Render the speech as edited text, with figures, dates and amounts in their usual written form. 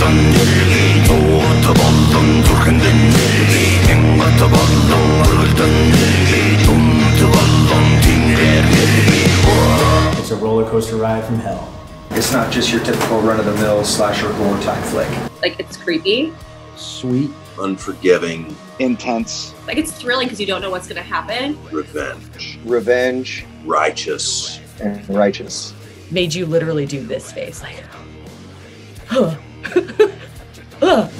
It's a roller coaster ride from hell. It's not just your typical run-of-the-mill slasher gore type flick. Like, it's creepy. Sweet. Unforgiving. Intense. Like, it's thrilling because you don't know what's going to happen. Revenge. Revenge. Righteous. And righteous. Made you literally do this face, like, huh.